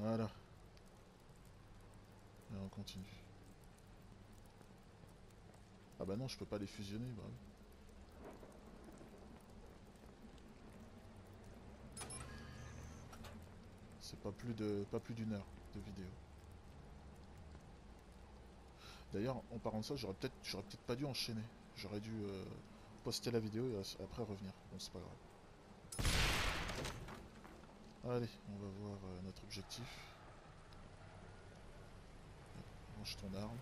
Voilà. Et on continue. Ah bah non, je peux pas les fusionner, bah oui. C'est pas plus d'une heure de vidéo. D'ailleurs, en parlant de ça, j'aurais peut-être pas dû enchaîner. J'aurais dû poster la vidéo et après revenir. Bon, c'est pas grave. Allez, on va voir notre objectif. Range ton arme.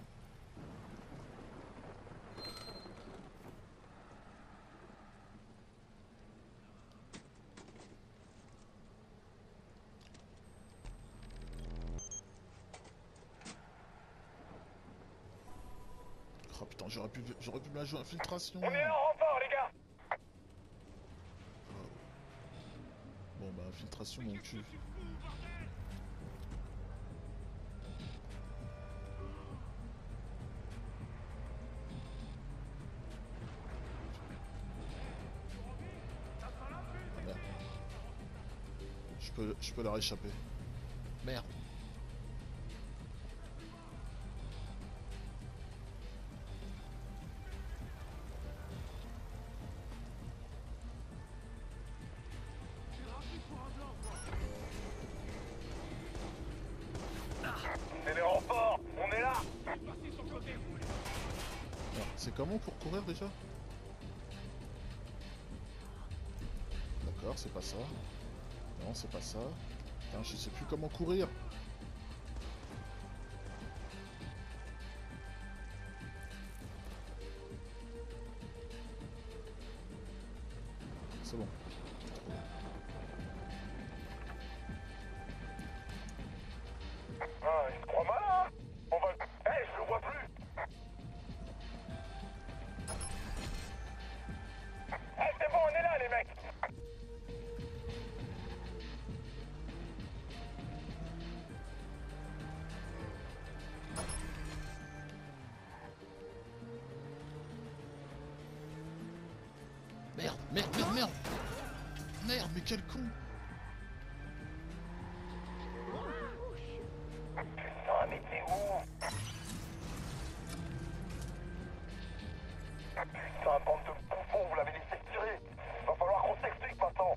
Oh putain, j'aurais pu me la jouer infiltration. On est là en renfort, les gars. Bon bah infiltration mon cul. Ah, merde. Je peux leur échapper. Merde. C'est les renforts. On est là. C'est comment pour courir déjà? D'accord, c'est pas ça. Non, c'est pas ça. Putain, je sais plus comment courir. C'est bon. Ah, il se croit malin. On va... Eh, je le vois plus. Eh, c'est bon, on est là, les mecs. Merde, merde, merde, merde. Merde, mais quel con. Putain, mais t'es où? Putain, bande de bouffons, vous l'avez laissé tirer. Va falloir qu'on s'explique maintenant.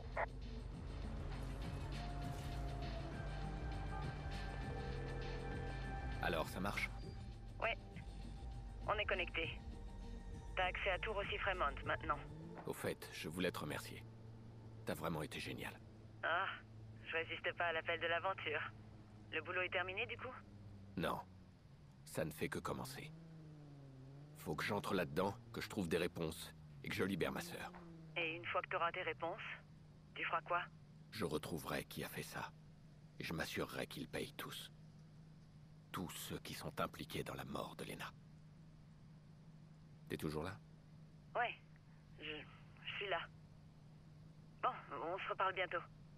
Alors, ça marche? Ouais, on est connecté. T'as accès à tout Rossi Fremont maintenant. Au fait, je voulais te remercier. T'as vraiment été génial. Ah, je résiste pas à l'appel de l'aventure. Le boulot est terminé du coup? Non, ça ne fait que commencer. Faut que j'entre là-dedans, que je trouve des réponses, et que je libère ma sœur. Et une fois que t'auras tes réponses, tu feras quoi? Je retrouverai qui a fait ça, et je m'assurerai qu'ils payent tous. Tous ceux qui sont impliqués dans la mort de Lena. T'es toujours là? Ouais, je suis là. Bon, on se reparle bientôt.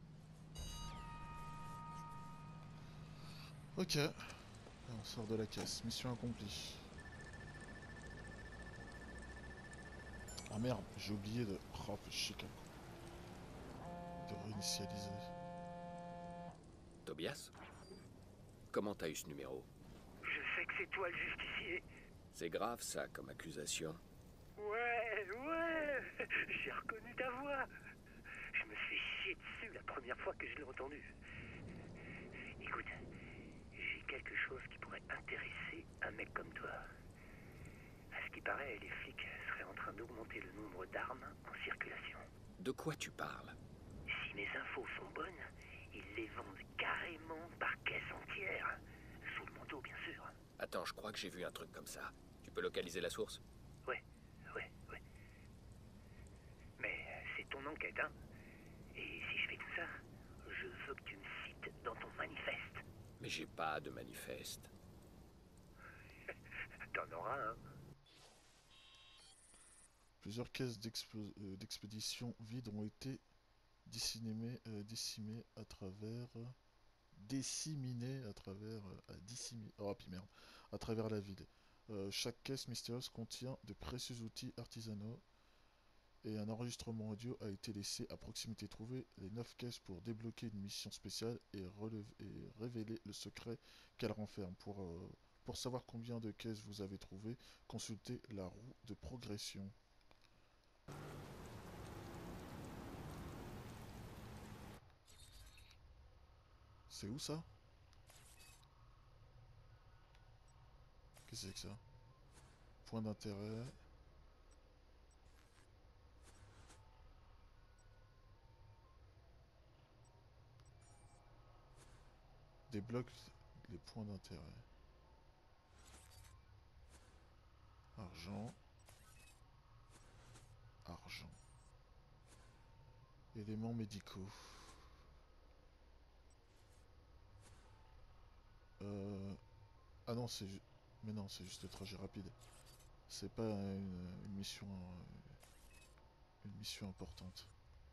Ok. On sort de la caisse. Mission accomplie. Ah merde, j'ai oublié de... Oh, chier quel con. De réinitialiser. Tobias? Comment t'as eu ce numéro? Je sais que c'est toi le justicier. C'est grave ça comme accusation. Ouais, j'ai reconnu ta voix. Je me suis chié dessus la première fois que je l'ai entendu. Écoute, j'ai quelque chose qui pourrait intéresser un mec comme toi. À ce qui paraît, les flics seraient en train d'augmenter le nombre d'armes en circulation. De quoi tu parles? Si mes infos sont bonnes, ils les vendent carrément par caisse entière. Sous le manteau, bien sûr. Attends, je crois que j'ai vu un truc comme ça. Tu peux localiser la source? Ouais. Mais c'est ton enquête, hein? Et si je fais tout ça, je veux que tu me cites dans ton manifeste. Mais j'ai pas de manifeste. T'en auras un. Plusieurs caisses d'expédition vides ont été disséminées à travers... disséminées à travers... oh, puis merde. À travers la ville. Chaque caisse mystérieuse contient de précieux outils artisanaux et un enregistrement audio a été laissé à proximité. Trouvez les 9 caisses pour débloquer une mission spéciale et révéler le secret qu'elle renferme. Pour savoir combien de caisses vous avez trouvé, consultez la roue de progression. C'est où ça? Qu'est-ce que c'est que ça? Point d'intérêt. Débloque les points d'intérêt. Argent. Argent. Éléments médicaux. Ah non, c'est... Mais non, c'est juste le trajet rapide. C'est pas une mission importante.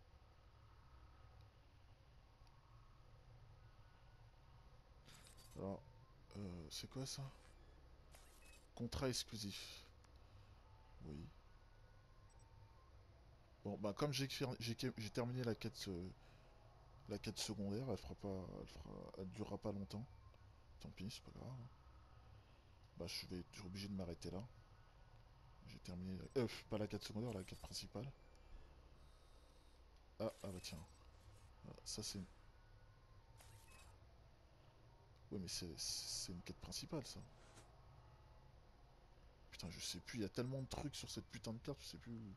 Alors, c'est quoi ça? Contrat exclusif. Oui. Bon, bah comme j'ai terminé la quête secondaire, elle durera pas longtemps. Tant pis, c'est pas grave. Bah je vais être obligé de m'arrêter là. J'ai terminé pas la quête secondaire, la quête principale. Ah bah tiens. Voilà, ça c'est... Oui mais c'est une quête principale ça. Putain je sais plus, il y a tellement de trucs sur cette putain de carte, je sais plus où.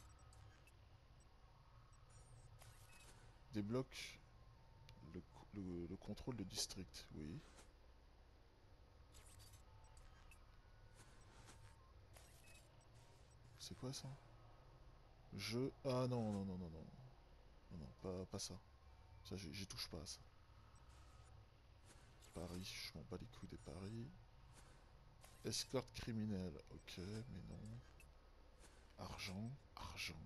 Débloque le contrôle de district, oui. C'est quoi ça? Ah non, non, non, non, non. Non, non, pas ça. Ça, j'y touche pas à ça. Paris, je m'en bats les couilles des paris. Escorte criminelle, ok, mais non. Argent, argent.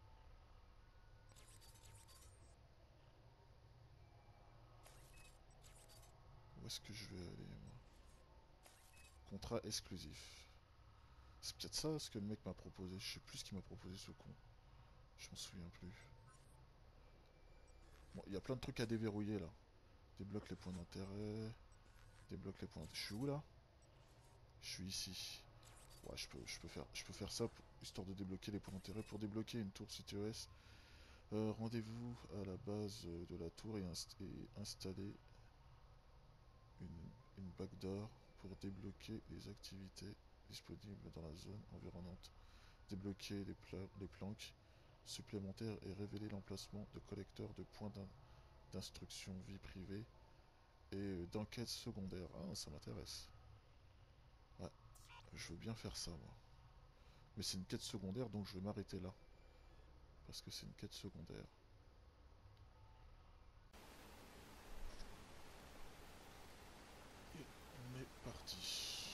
Où est-ce que je vais aller, moi? Contrat exclusif. C'est peut-être ça ce que le mec m'a proposé. Je sais plus ce qu'il m'a proposé, ce con. Je m'en souviens plus. Bon, il y a plein de trucs à déverrouiller là. Débloque les points d'intérêt. Débloque les points d'intérêt. Je suis où là? Je suis ici. Ouais, je peux faire ça histoire de débloquer les points d'intérêt. Pour débloquer une tour CTES, rendez-vous à la base de la tour et installer une backdoor pour débloquer les activités disponibles dans la zone environnante. Débloquer les planques supplémentaires et révéler l'emplacement de collecteurs de points d'instruction vie privée et d'enquête secondaire. Ah, ça m'intéresse. Ouais, je veux bien faire ça, moi. Mais c'est une quête secondaire, donc je vais m'arrêter là. Parce que c'est une quête secondaire. Et on est parti.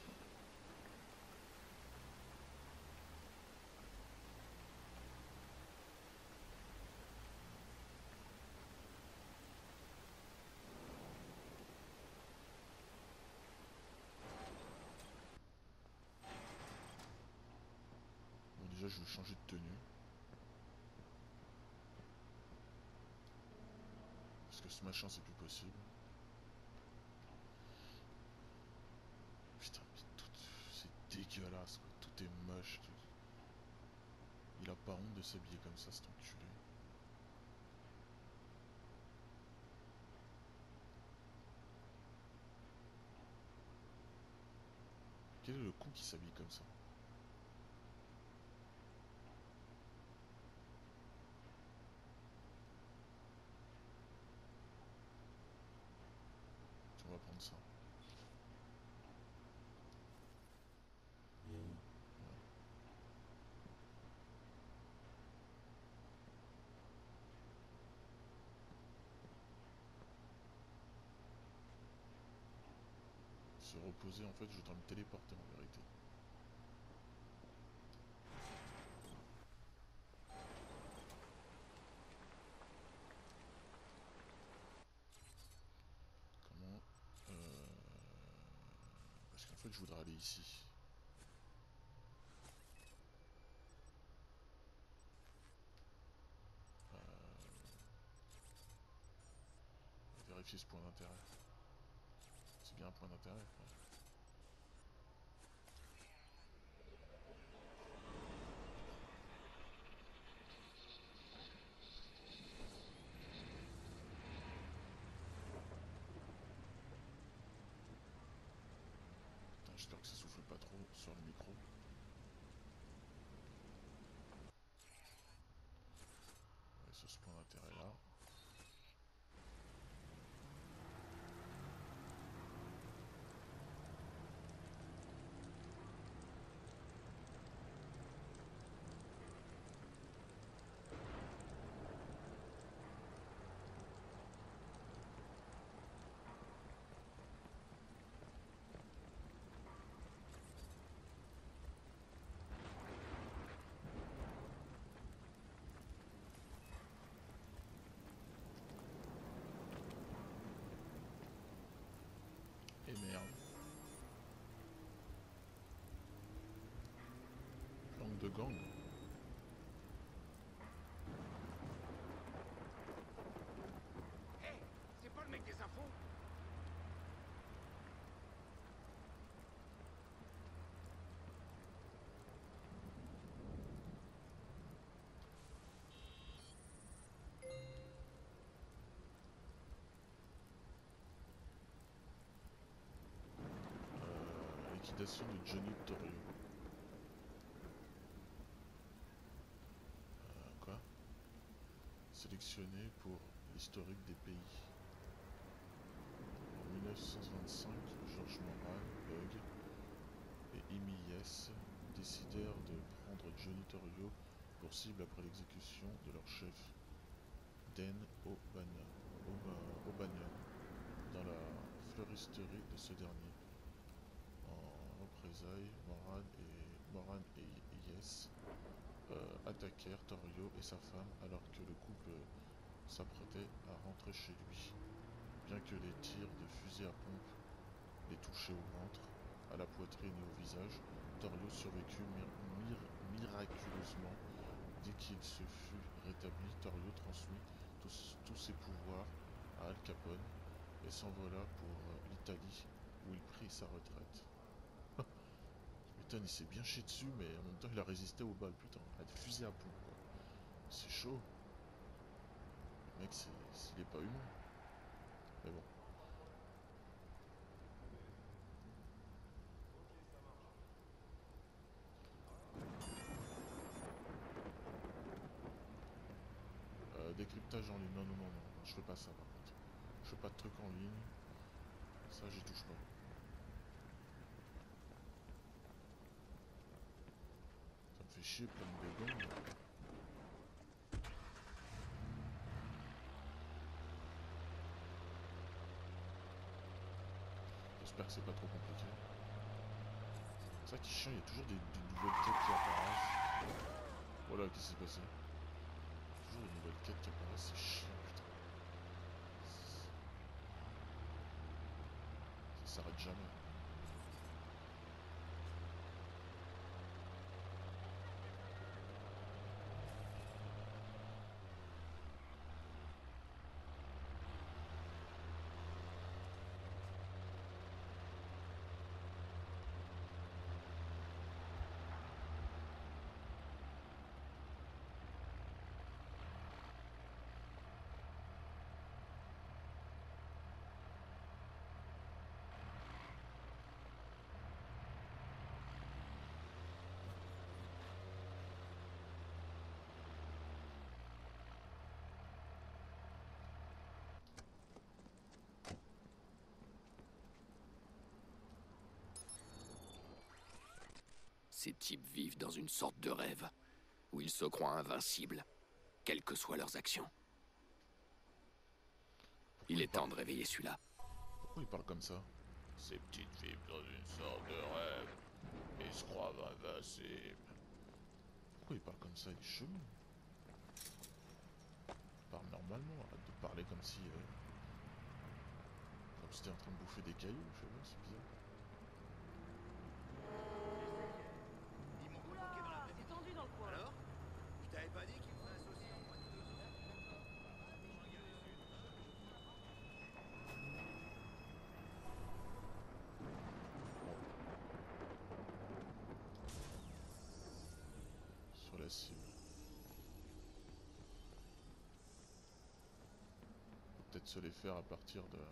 Bon, déjà, je vais changer de tenue. Parce que ce machin, c'est plus possible. Putain, mais c'est dégueulasse, quoi. Tout est moche. Il a pas honte de s'habiller comme ça, cet enculé. Quel est le con qui s'habille comme ça? On va prendre ça. Se reposer, en fait, je dois me téléporter en vérité. Comment Parce qu'en fait, je voudrais aller ici. débloquer ce point d'intérêt. C'est bien un point d'intérêt. Ouais. Putain, j'espère que ça souffle pas trop sur le micro. Ouais, sur ce point d'intérêt là. Et merde. Langue de gang. Hé, c'est pas le mec des infos? Liquidation de Johnny Torrio. Quoi? Sélectionné pour l'historique des pays. En 1925, Georges Moral, Bug et Amy Yes décidèrent de prendre Johnny Torrio pour cible après l'exécution de leur chef, Dan O'Banion, dans la fleuristerie de ce dernier. En représailles, Moran et Yes attaquèrent Torrio et sa femme alors que le couple s'apprêtait à rentrer chez lui. Bien que les tirs de fusil à pompe les touchaient au ventre, à la poitrine et au visage, Torrio survécut miraculeusement. Dès qu'il se fut rétabli, Torrio transmit tous ses pouvoirs à Al Capone et s'envola pour l'Italie où il prit sa retraite. Putain, il s'est bien chié dessus, mais en même temps il a résisté aux balles, putain, à des fusils à pompe, quoi. C'est chaud. Le mec, s'il est pas humain. Mais bon. Décryptage en ligne, non, non, non, non, je fais pas ça par contre. Je fais pas de trucs en ligne. Ça, j'y touche pas. Ça me fait chier, plein de bégons. J'espère que c'est pas trop compliqué. C'est ça qui est chiant, il y a toujours des nouvelles quêtes qui apparaissent. Voilà, qu'est-ce qui s'est passé? Toujours des nouvelles quêtes qui apparaissent, c'est chiant, putain. Ça s'arrête jamais. Ces types vivent dans une sorte de rêve, où ils se croient invincibles, quelles que soient leurs actions. Il est temps de réveiller celui-là. Pourquoi il parle comme ça? Ces petites vivent dans une sorte de rêve. Ils se croient invincibles. Pourquoi il parle comme ça? Il est chelou. Il parle normalement, arrête de parler comme si... comme si t'étais en train de bouffer des cailloux, je sais pas, c'est bizarre. C'est tendu dans le coin. Alors? Je t'avais pas dit qu'il me ferait un saucisson en moins de 2 heures? peut-être se les faire à partir de...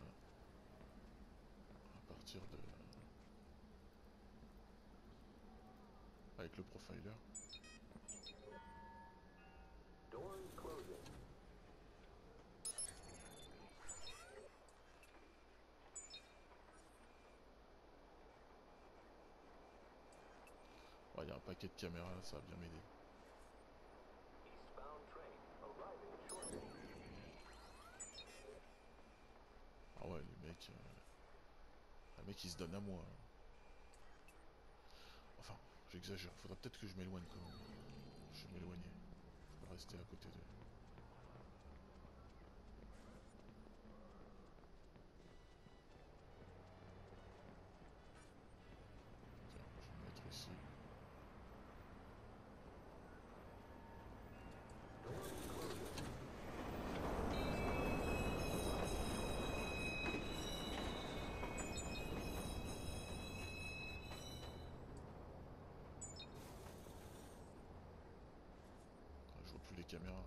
avec le profiler. Il y a un paquet de caméras, ça va bien m'aider. Ah ouais, les mecs... Un mec il se donne à moi. Enfin, j'exagère. Faudra peut-être que je m'éloigne quand même. Je vais m'éloigner. Je vais rester à côté d'eux. Tiens, je vais me mettre ici. Ah, je vois plus les caméras.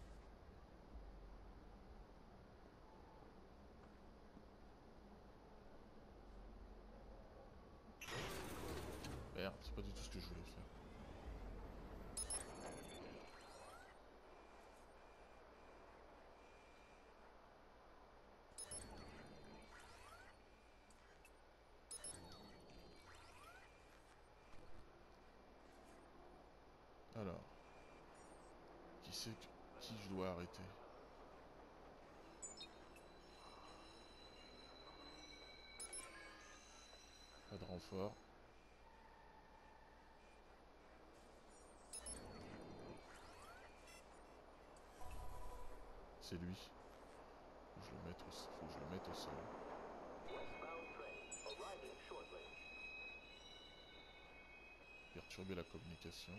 Merde, c'est pas du tout ce que je voulais faire. Alors, qui je dois arrêter? Pas de renfort. C'est lui. Faut que je le mette au sol. Perturber la communication.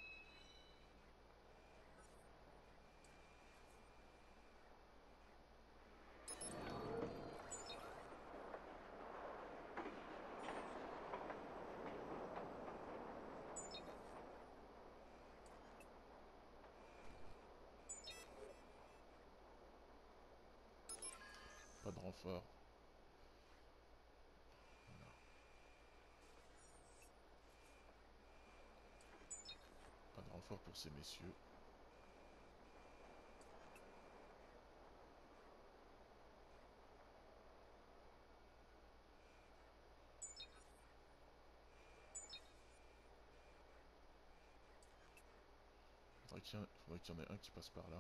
Pas de renfort. Voilà. Pas de renfort pour ces messieurs. Faudrait qu'il y en ait un qui passe par là.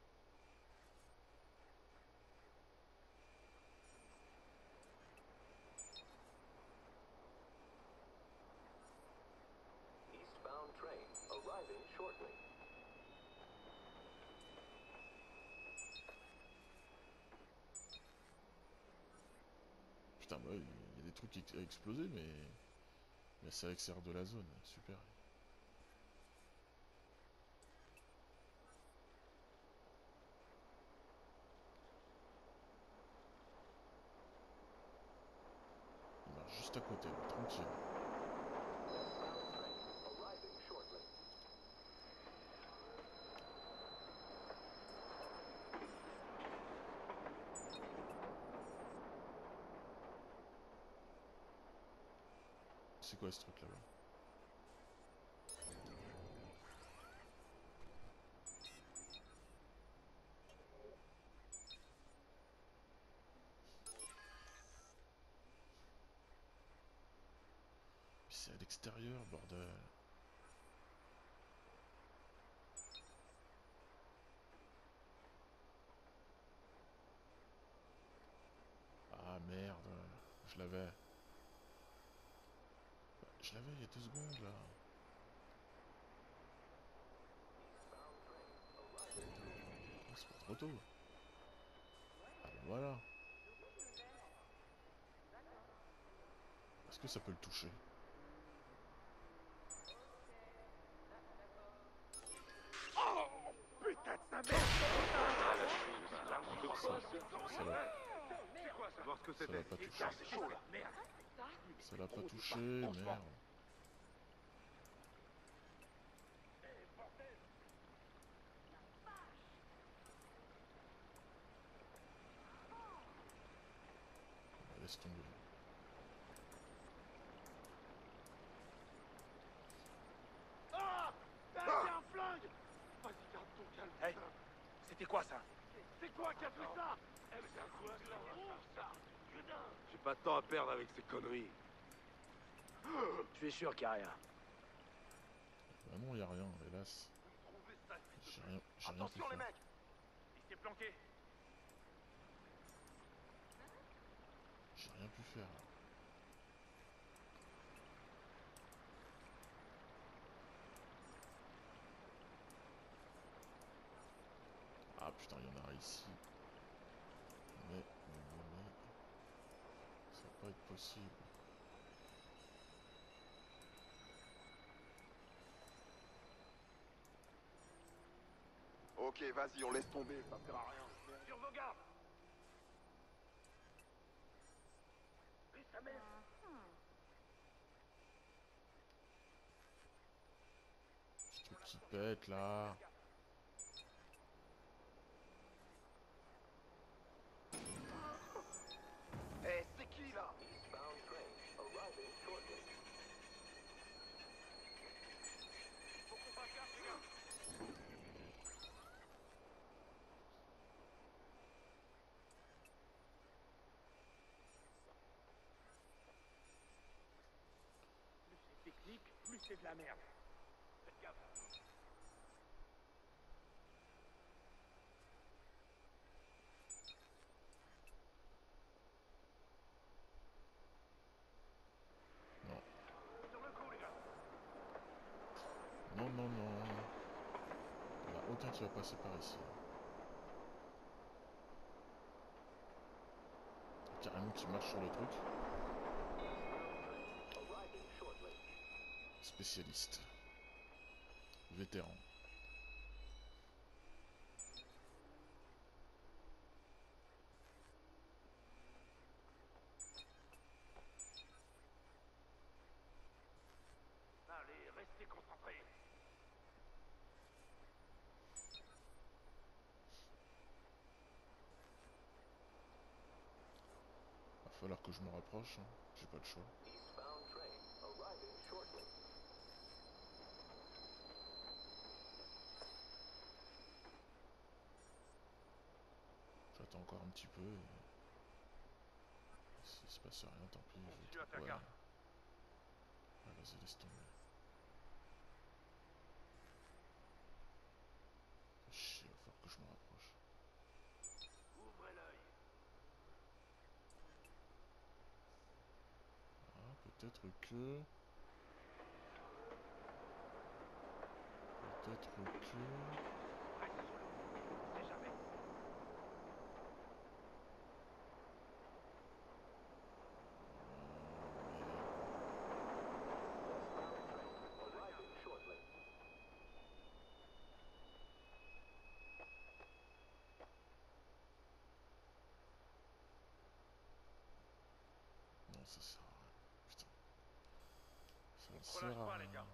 Putain, bah, il y a des trucs à exploser, mais ça exerce de la zone. Super. Il marche juste à côté, là, tranquille. C'est quoi ce truc là-bas? C'est à l'extérieur, bordel. Ah merde, je l'avais. Je l'avais il y a 2 secondes là. Oh, c'est pas trop tôt. Ah ben voilà. Est-ce que ça peut le toucher? Ça l'a pas touché. Ça l'a pas touché, merde. laisse tomber. Ah! T'as un flingue! Vas-y, garde ton calme. Hey, c'était quoi ça? C'est quoi qui a fait ça? Eh, mais c'est un coup de ça! Putain! J'ai pas de temps à perdre avec ces conneries. Tu es sûr qu'il n'y a rien? Bah non, y a rien, hélas. Trouvez ça, J'ai rien pu Attention, les faire. mecs! Il s'est planqué. J'ai rien pu faire. Là. Ah putain, il y en a ici. Mais, ça va pas être possible. Ok, vas-y, on laisse tomber, ça sert à rien. Sur vos gardes! Et sa mère! Petit truc qui pète là. Eh, c'est qui là? Faut qu'on fasse gaffe, les gars! Plus c'est technique, plus c'est de la merde. Faites gaffe! Non. Sur le coup, les gars! Non, non, non. Il n'y en a aucun qui va passer par ici. Carrément qui marche sur le truc. Spécialiste. Vétéran. Allez, restez concentrés! Va falloir que je me rapproche. Hein. J'ai pas le choix. J'attends encore un petit peu et... S'il se passe rien, tant pis. Continue à faire Ouais. gaffe. Ouais, vas-y, laisse tomber. Chier, va falloir que je me rapproche. Ouvrez l'œil! Ah, peut-être que... Peut-être que... Reste sous l'eau, on sait jamais. Non, ça sert à rien. Putain. Ça On se sert relâche à pas, rien. les gars.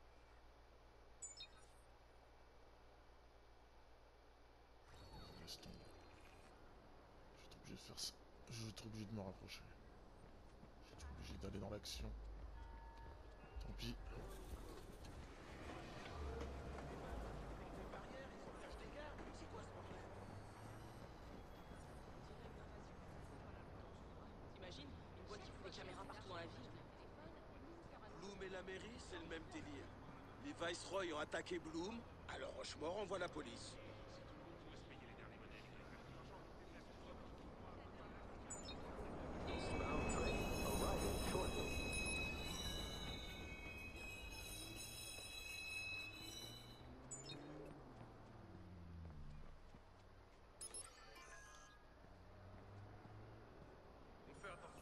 Laisse tomber. Je vais être obligé de faire ça. Je vais être obligé de me rapprocher. Je vais être obligé d'aller dans l'action. Tant pis. T'imagines? Une boîte qui fout des caméras partout dans la ville. Bloom et la mairie, c'est le même délire. Les Viceroy ont attaqué Bloom, alors Rochemort envoie la police. On fait attention.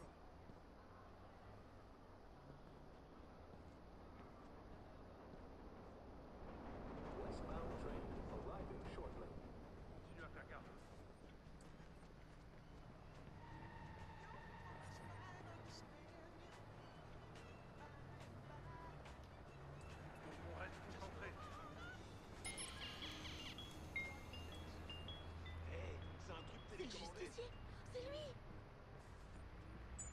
Continue à faire gaffe. On reste concentré. Hé, c'est un truc C'est le télécommandé. justicier! C'est lui!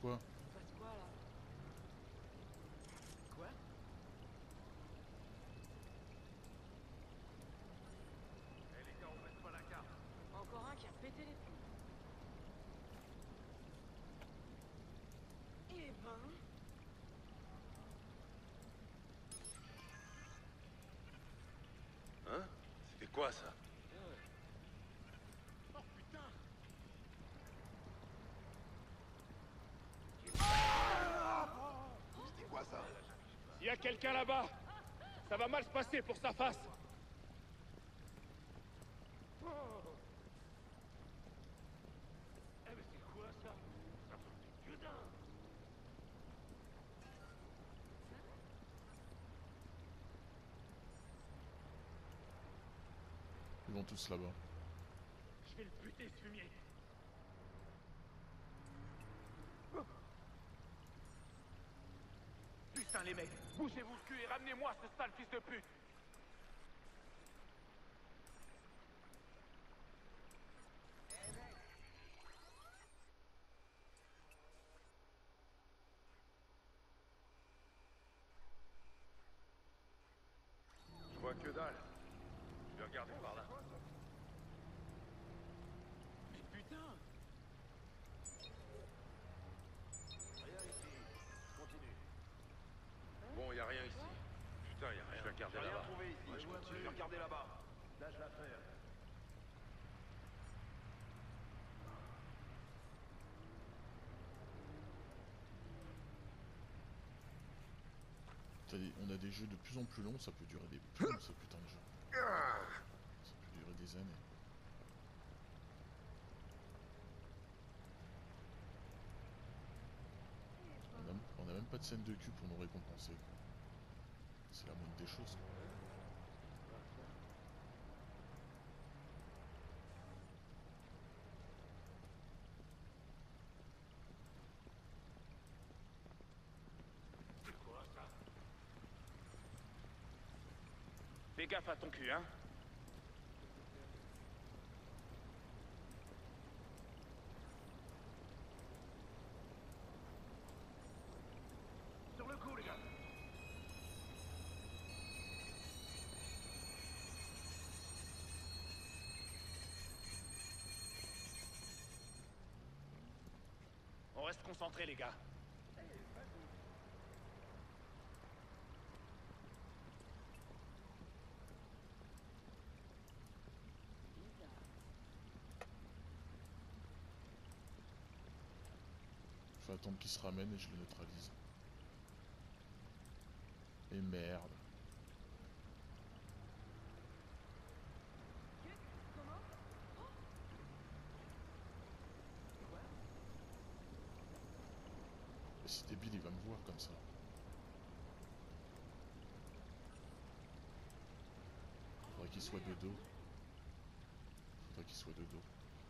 Quoi? Il se passe quoi là? Quoi? Eh les gars, on baisse pas la carte. Encore un qui a pété les plombs. Eh ben... Hein? C'était quoi ça? Oh putain! C'était quoi ça? Il y a quelqu'un là-bas! Ça va mal se passer pour sa face! Eh mais c'est quoi ça? Ça fait du dingue! Ils vont tous là-bas. Je vais le buter ce fumier! Putain les mecs, bougez-vous le cul et ramenez-moi ce sale fils de pute! Je vois que dalle. Je vais regarder par là. Mais putain! Rien ici. Continue. Bon, y a rien ici. Putain, y a rien. Je vais regarder là-bas. Rien trouvé ici. Je continue. Je vais regarder là-bas. Lâche l'affaire. On a des jeux de plus en plus longs, ça peut durer des plombs, ce putain de jeu. Ça peut durer des années. On a même pas de scène de cul pour nous récompenser. C'est la moindre des choses. Fais gaffe à ton cul, hein? Sur le coup, les gars! On reste concentrés, les gars. Faut attendre qu'il se ramène et je le neutralise. Et merde. Et c'est débile, il va me voir comme ça. Faudrait qu'il soit de dos. Faudrait qu'il soit de dos.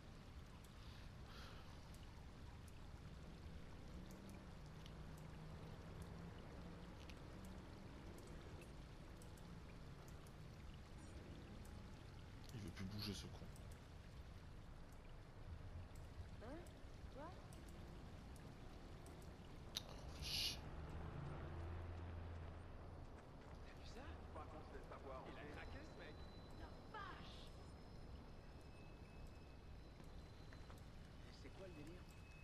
Il veut plus bouger ce con. Hein? Toi? Oh, chier. T'as vu ça? Pas qu'on se laisse avoir. Il a craqué ce mec! La vache! C'est quoi le délire?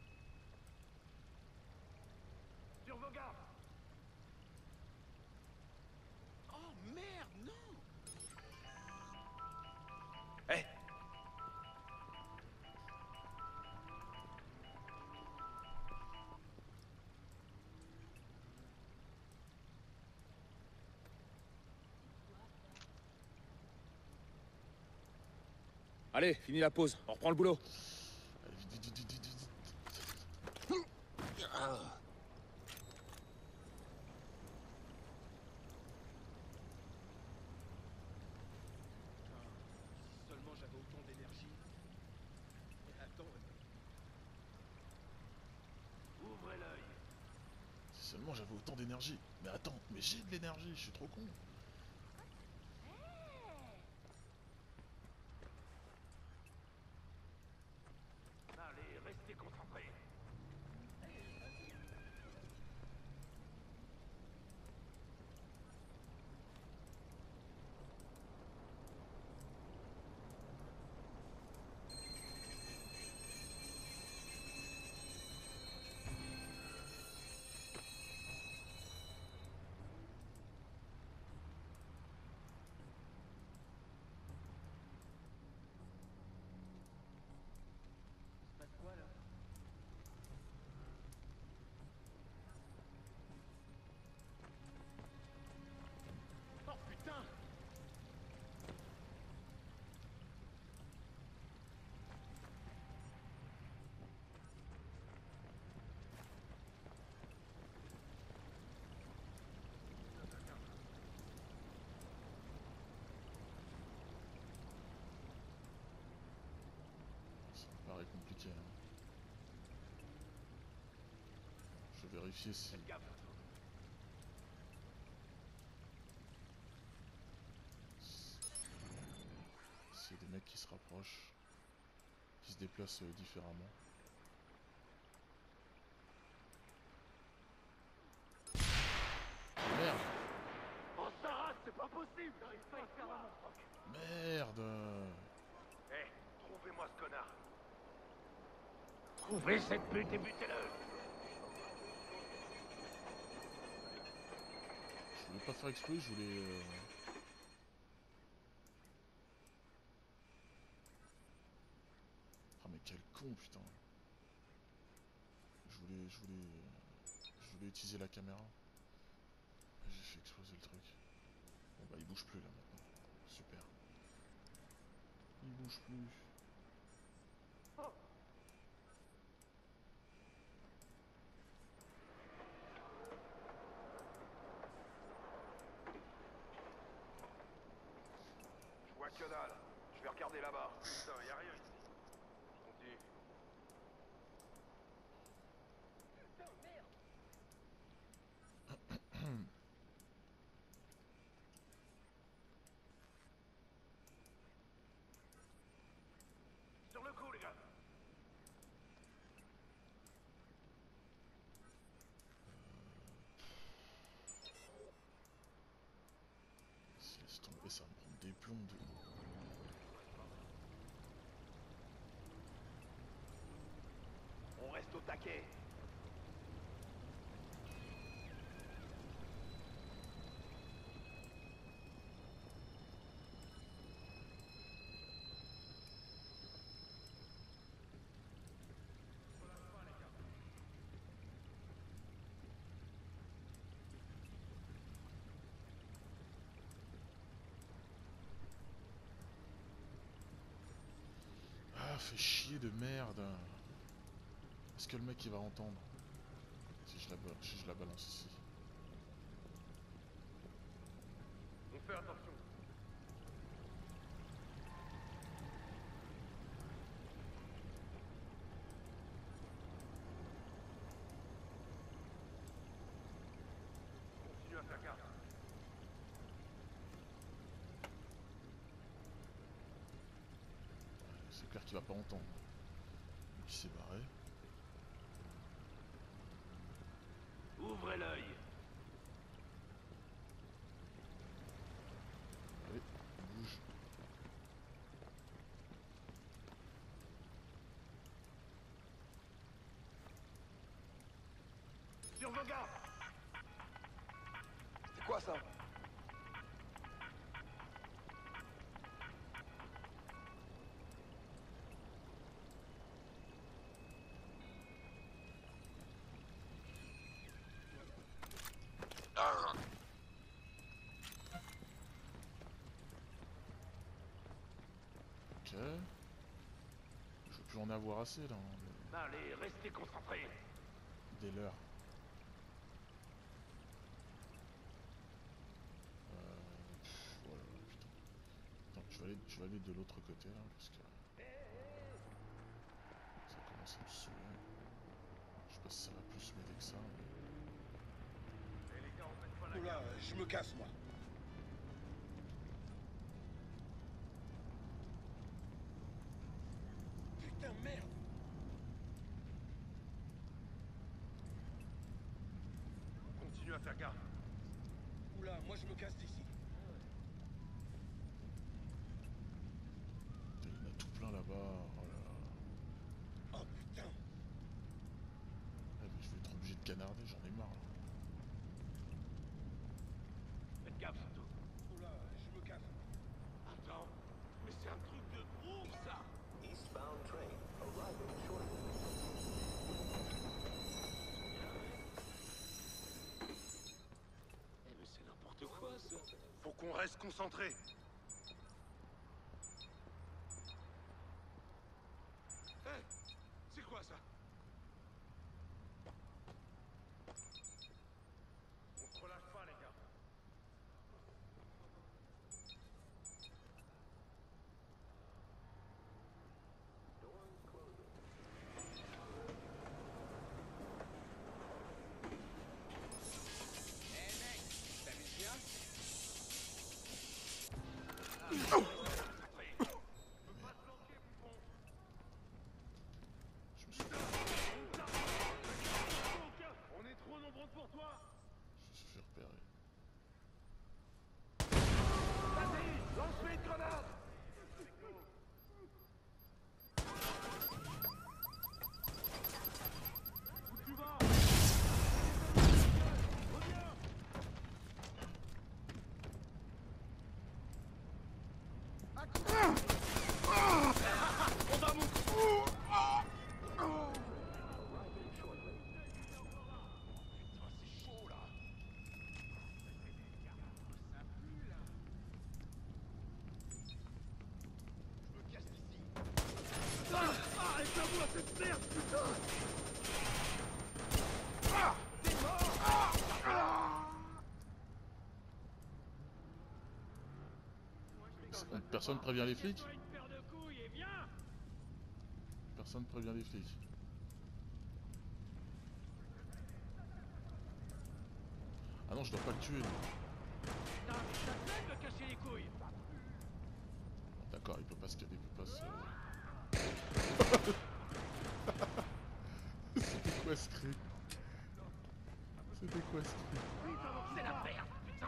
Sur vos gardes! Oh merde, non! Eh! Allez, finis la pause, on reprend le boulot. Allez, vite, vite, vite, vite, vite, vite. Si seulement j'avais autant d'énergie. Mais attends, Ouvrez l'œil. Si seulement j'avais autant d'énergie. Mais attends, mais j'ai de l'énergie, je suis trop con. Allez, restez concentrés. paraît compliqué. Hein. Je vais vérifier si... Faites gaffe. S'il y a des mecs qui se rapprochent, qui se déplacent différemment. Merde! Oh Sarah, c'est pas possible! Merde! Eh, trouvez-moi ce connard! Trouvez cette pute et butez-le! Je voulais pas faire exploser, je voulais... Ah mais quel con, putain! Je voulais utiliser la caméra. J'ai fait exploser le truc. Bon bah il bouge plus là maintenant. Super. Il bouge plus. Je vois que dalle. Je vais regarder là-bas. Putain, y a rien ici. Je continue. Sur le coup, les gars. Si laisse tomber, ça va me prendre des plombs de... On reste au taquet. Ah, fait chier de merde. Est-ce que le mec il va entendre si je la balance ici? On fait attention. Continue à faire gaffe. C'est clair qu'il va pas entendre. Donc il s'est barré. Ouvrez l'œil. Allez, bouge. Sur vos gars. C'est quoi ça? Ok. Je veux plus en avoir assez là. Allez, restez concentrés. Dès l'heure. Voilà, putain. Attends, je vais aller de l'autre côté là parce que ça commence à me saouler. Je sais pas si ça va plus m'aider que ça. Mais... Eh les gars, on fait pas la Oula, je me casse moi. Putain, merde. Continue à faire gaffe. Oula, moi je me casse d'ici. Putain, il y en a tout plein là-bas. Oh là là. Oh putain. Ah, mais je vais être obligé de canarder, j'en ai marre là. Faites gaffe surtout. Oula, je me casse. Attends, mais c'est un truc de ouf ça. Eh mais c'est n'importe quoi ça. Faut qu'on reste concentré. Eh, c'est quoi ça? On se relâche pas les gars. Lâche-moi cette merde, putain! Personne prévient les flics? Personne prévient les flics. Ah non, je dois pas le tuer. Lui. D'accord, il peut pas se... Il peut pas se... C'était quoi ce cri? C'était quoi ce cri? C'est la merde, putain!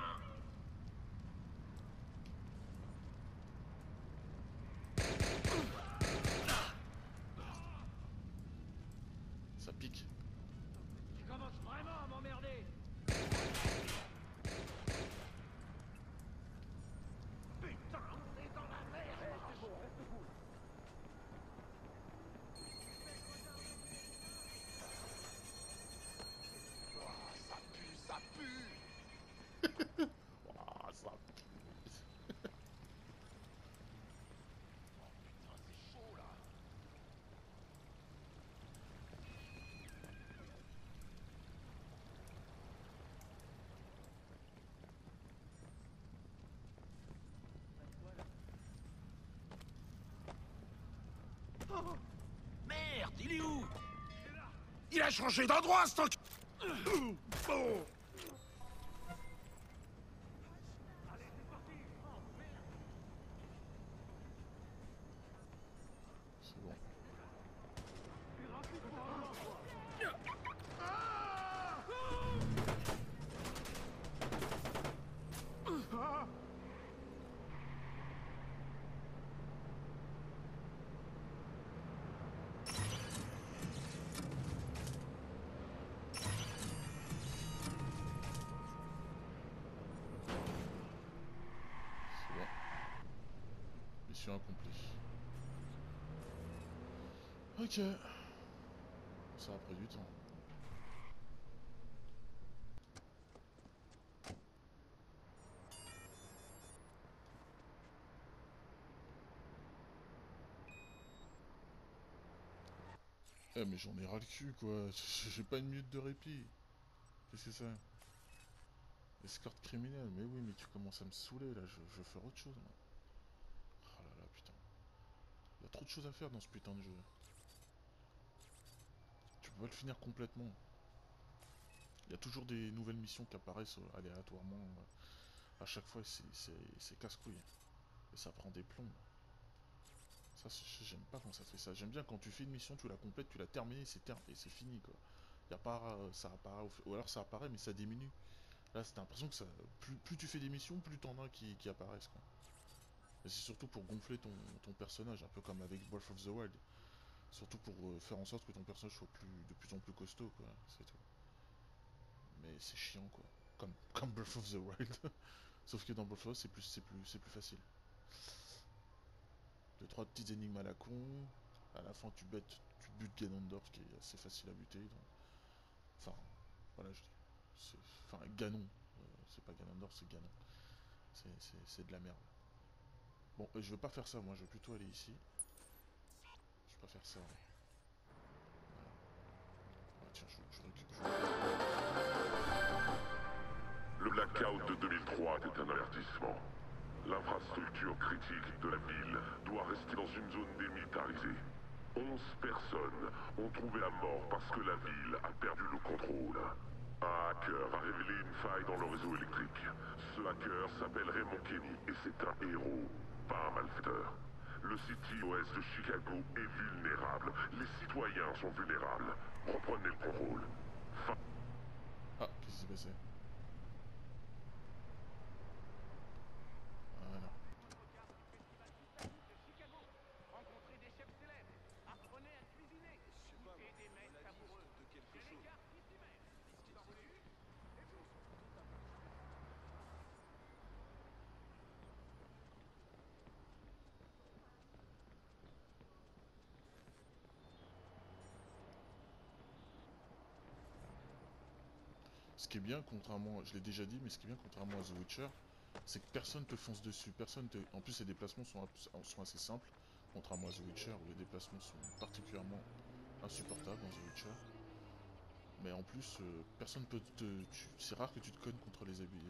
Ça pique. Tu commences vraiment à m'emmerder! Putain, on est dans la merde! C'est bon, reste cool! Ça pue, ça pue. Oh, ça pue. Putain, c'est chaud là. Merde, il est où? Il a changé d'endroit, ce truc! Bon. C'est bon. C'est bon. Mission accomplie. Ok. Ça a pris du temps. Eh mais j'en ai ras le cul quoi, j'ai pas une minute de répit. Qu'est-ce que c'est? Escorte criminelle, mais oui mais tu commences à me saouler là, je veux faire autre chose moi. Oh là là putain. Il y a trop de choses à faire dans ce putain de jeu. Tu peux pas le finir complètement. Il y a toujours des nouvelles missions qui apparaissent aléatoirement à chaque fois, c'est casse-couille. Et ça prend des plombs. Ça, j'aime pas quand ça fait ça. J'aime bien quand tu fais une mission, tu la complètes, tu l'as terminée, et c'est fini quoi. Y a pas, ça apparaît, ou alors ça apparaît mais ça diminue. Là, c'est l'impression que ça, plus tu fais des missions, plus t'en as qui apparaissent quoi. Et c'est surtout pour gonfler ton personnage, un peu comme avec Breath of the Wild. Surtout pour faire en sorte que ton personnage soit de plus en plus costaud quoi, c'est tout. Mais c'est chiant quoi. Comme Breath of the Wild. Sauf que dans Breath of the Wild c'est plus facile. Deux, trois petites énigmes à la con. À la fin tu butes Ganondorf qui est assez facile à buter. Donc... Enfin, voilà je dis. Enfin Ganon. C'est pas Ganondorf, c'est Ganon. C'est de la merde. Bon, je veux pas faire ça moi, je veux plutôt aller ici. Je vais pas faire ça. Voilà. Ah, tiens, je récupère. Le blackout de 2003 était un avertissement. L'infrastructure critique de la ville doit rester dans une zone démilitarisée. 11 personnes ont trouvé la mort parce que la ville a perdu le contrôle. Un hacker a révélé une faille dans le réseau électrique. Ce hacker s'appelle Raymond Kenny et c'est un héros, pas un malfaiteur. Le City Ouest de Chicago est vulnérable. Les citoyens sont vulnérables. Reprenez le contrôle. Ah, qu'est-ce qui s'est passé? Voilà. Rencontrez des chefs célèbres, apprenez à cuisiner, goûtez des mets savoureux. De quelque chose. Ce qui est bien, contrairement, je l'ai déjà dit, mais ce qui est bien, contrairement à The Witcher, c'est que personne te fonce dessus, En plus, les déplacements sont assez simples, Contrairement à The Witcher où les déplacements sont particulièrement insupportables dans The Witcher. Mais en plus, personne peut te... C'est rare que tu te cognes contre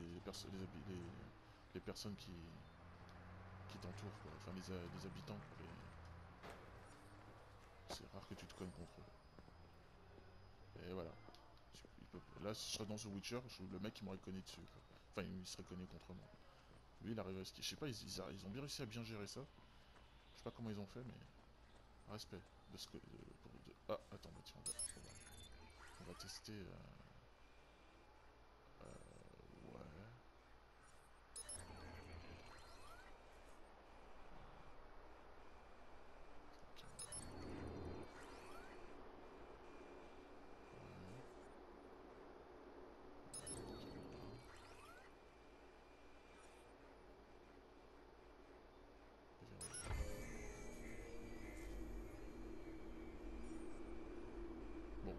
les personnes qui t'entourent, quoi. Enfin, les habitants, quoi. C'est rare que tu te cognes contre eux. Et voilà. Là, je serais dans The Witcher, le mec il m'aurait cogné dessus, quoi. Enfin, il serait cogné contre moi. Lui, il arrive à skier. Je sais pas, ils ont bien réussi à bien gérer ça. Je sais pas comment ils ont fait, mais... Respect. Ah, attends, bah tiens, on va tester... ouais... Bon.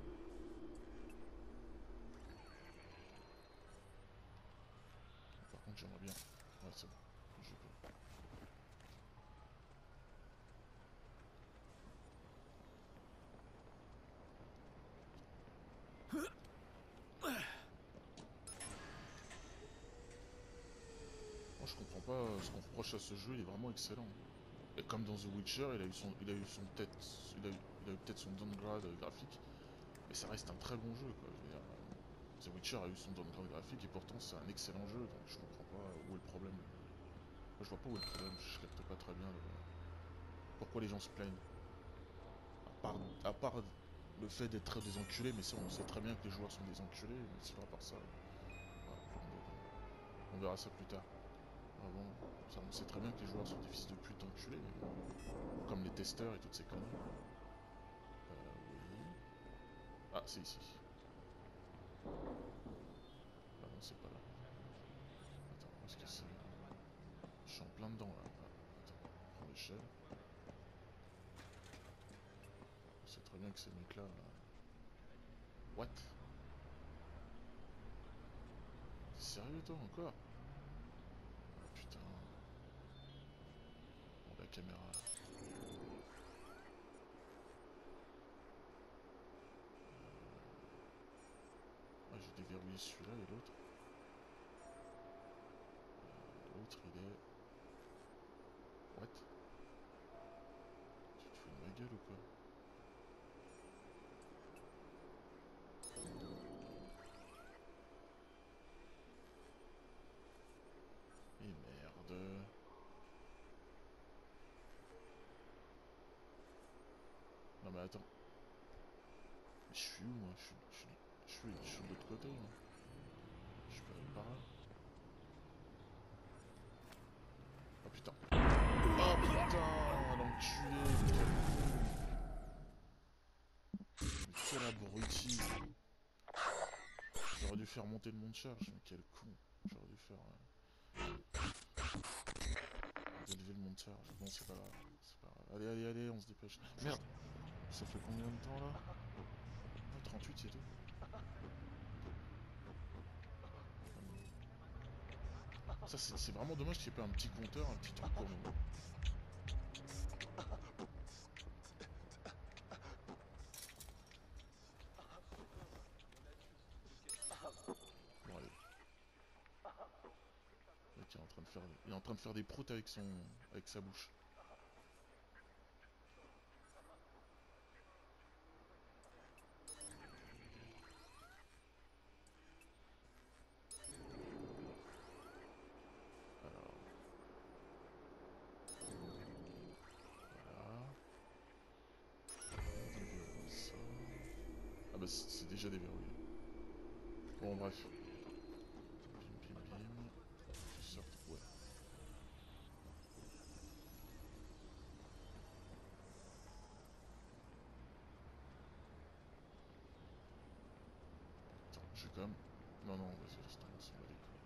Par contre, j'aimerais bien... Ouais, c'est bon. Je peux. Moi, je comprends pas ce qu'on reproche à ce jeu, il est vraiment excellent. Et comme dans The Witcher, il a eu peut-être son downgrade graphique, mais ça reste un très bon jeu, quoi. Je veux dire, The Witcher a eu son downgrade graphique et pourtant c'est un excellent jeu, donc je comprends pas où est le problème. Moi, je vois pas où est le problème, je capte pas très bien pourquoi les gens se plaignent. À part le fait d'être des enculés, mais ça on sait très bien que les joueurs sont des enculés, mais sinon à part ça, voilà, on verra ça plus tard. Ah bon, ça, on sait très bien que les joueurs sont des fils de pute enculés, comme les testeurs et toutes ces conneries. Oui. Ah, c'est ici. Ah non, c'est pas là. Attends, où est-ce que c'est? Je suis en plein dedans là. Ah, attends, on prend l'échelle. On sait très bien que ces mecs-là... What? T'es sérieux toi encore? Ah putain. Bon, la caméra... Ah, j'ai déverrouillé celui-là et l'autre. L'autre il est... What? Tu te fous de ma gueule ou quoi? Et merde. Non mais attends. Mais je suis où moi? Je suis de l'autre côté moi. Je peux aller par là. Oh putain. Oh putain, l'enculé. Mais quel abruti. J'aurais dû faire monter le monde charge, mais quel con. J'aurais dû faire... D'élever le monde charge. Bon, c'est pas grave. C'est pas grave. Allez, on se dépêche. Merde. Ça fait combien de temps là? Ah, 38 c'est tout. Ça c'est vraiment dommage qu'il n'y ait pas un petit compteur, un petit truc pour nous. Bon allez. Le mec il est en train de faire des proutes avec sa bouche. Alors. Voilà. Déverrouille ça. Ah bah c'est déjà déverrouillé. Bon bref. Bim. Tu sortes. Ouais. Attends, je vais quand même... Non, vas-y, laisse tomber, on s'en bat les couilles.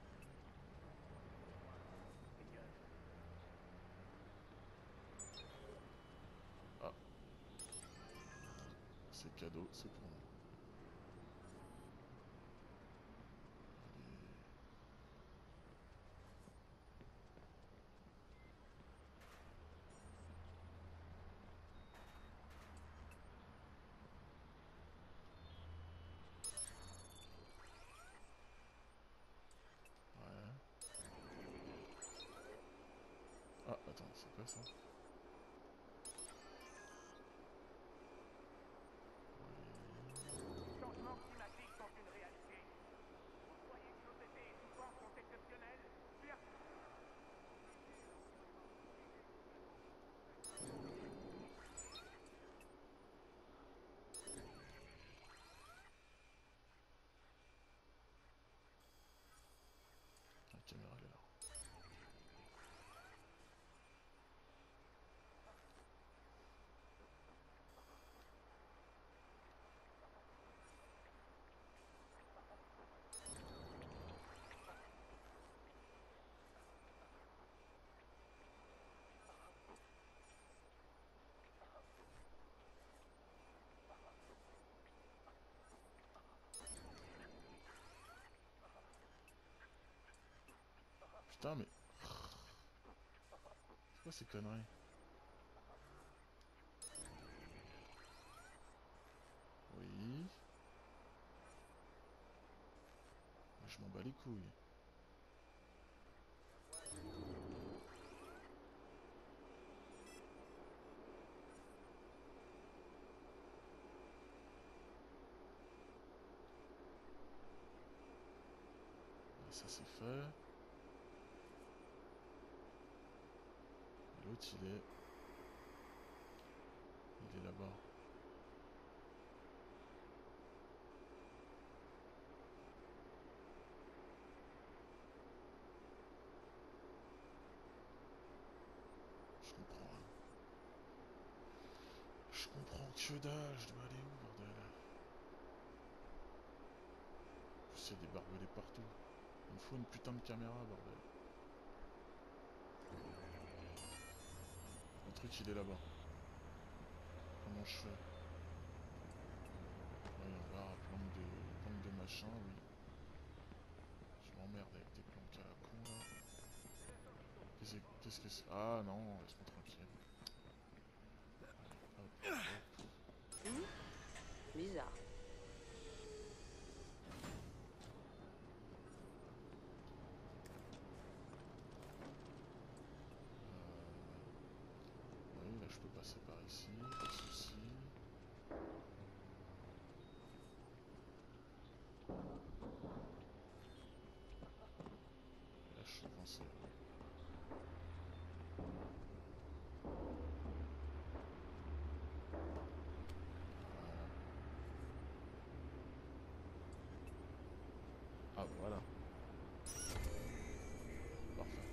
Ah. C'est cadeau, c'est pour nous. Attends, c'est quoi ça? Changements climatiques sont une réalité. Vous croyez que nos effets étouffants sont exceptionnels? Bien. La caméra elle est là. Putain mais... C'est quoi ces conneries? Oui. Je m'en bats les couilles. Ça c'est fait. L'autre il est là-bas. Je comprends rien. Je comprends que dalle, je dois aller où, bordel? En plus, il y a des barbelés partout. Il me faut une putain de caméra, bordel. Le truc, il est là-bas. Comment je fais? Voyons voir, planque de machin, oui. Je m'emmerde avec des planques à la con, là. Qu'est-ce que c'est? Ah non, laisse-moi tranquille. Hop, hop. Bizarre. Oui, là je peux passer par ici, pas de soucis. Là je suis coincé. Ah voilà. Parfait.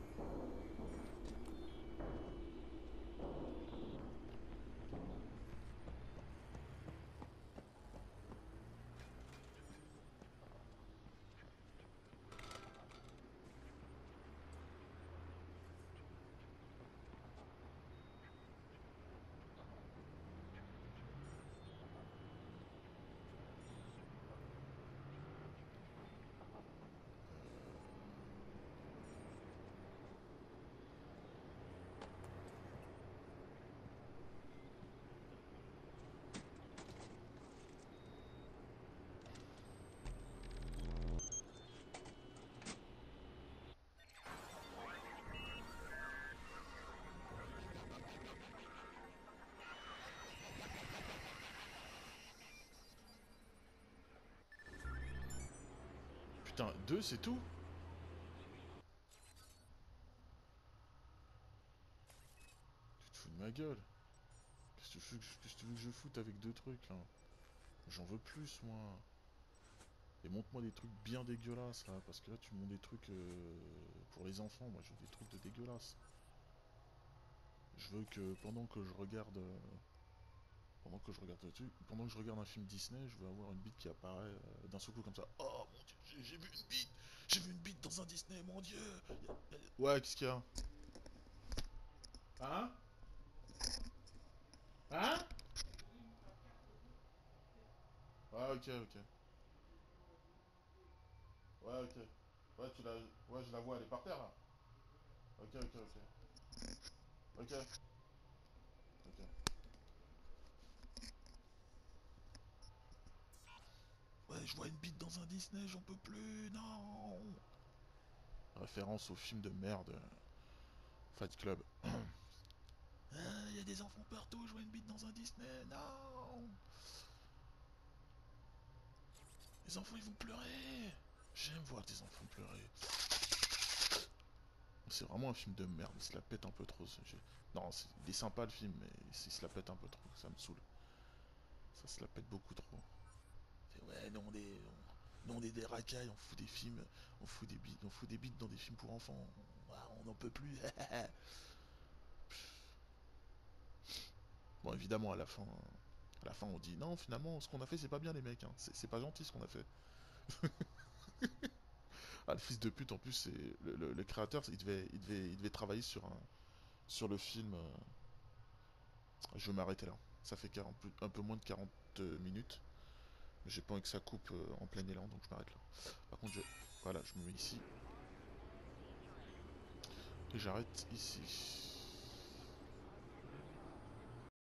Putain, 2 c'est tout? Tu te fous de ma gueule? Qu'est-ce que tu veux que je foute avec 2 trucs là? J'en veux plus moi. Et montre-moi des trucs bien dégueulasses là, parce que là tu montres des trucs pour les enfants, moi je veux des trucs de dégueulasses. Je veux que pendant que je regarde pendant que je regarde un film Disney, je veux avoir une bite qui apparaît d'un seul coup comme ça. Oh mon dieu, j'ai vu une bite! J'ai vu une bite dans un Disney, mon dieu! Ouais, qu'est-ce qu'il y a? Hein? Hein? Ouais, ok, ok. Ouais, ok. Ouais, ouais, je la vois, elle est par terre là. Ok, ok, ok. Ok. Ok. Ouais, je vois une bite dans un Disney, j'en peux plus, non! Référence au film de merde. Fight Club. Il y a des enfants partout, je vois une bite dans un Disney, non. Les enfants ils vont pleurer. J'aime voir des enfants pleurer. C'est vraiment un film de merde, il se la pète un peu trop. Non, il est sympa le film, mais il se la pète un peu trop, ça me saoule. Ça se la pète beaucoup trop. Ouais, non, on est des racailles, on fout des films, on fout des bites dans des films pour enfants. On n'en peut plus. Bon, évidemment, à la fin, on dit non, finalement, ce qu'on a fait, c'est pas bien, les mecs. Hein. C'est pas gentil ce qu'on a fait. Ah, le fils de pute, en plus, c'est le créateur, il devait travailler sur le film. Je vais m'arrêter là. Ça fait un peu moins de 40 minutes. J'ai pas envie que ça coupe en plein élan, donc je m'arrête là. Par contre, voilà, je me mets ici. Et j'arrête ici.